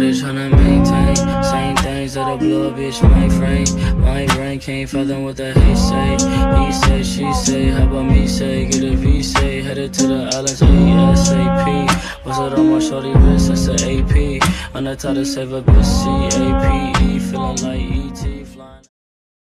steady tryna maintain. Same things that'll blow a bitch mainframe. My brain can't fathom what the hate say. He say, she say, how about me say? Get a V say, headed to the islands ASAP. What's it on my shorty wrist? That's the AP. On the top to save a bitch, CAPE. Feeling like ET.